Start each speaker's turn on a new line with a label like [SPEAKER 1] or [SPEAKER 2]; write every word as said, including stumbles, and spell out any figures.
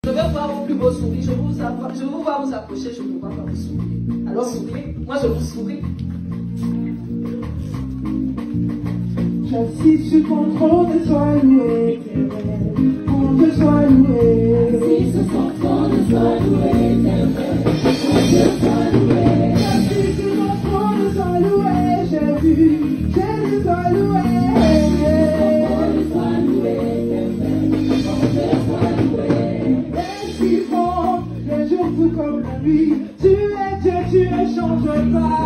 [SPEAKER 1] Je veux voir vos plus beaux sourires, je vous, je vous vois vous approcher, je ne vois pas vous sourire. Alors souriez, moi je vous souris.
[SPEAKER 2] J'assiste sur ton trône et sois loué, on te soit loué.
[SPEAKER 3] J'assiste sur ton trône et sois loué, on te soit loué.
[SPEAKER 2] J'assiste sur ton trône et sois loué, j'ai vu, Jésus soit loué. Comme la nuit, tu es Dieu, tu ne changes pas.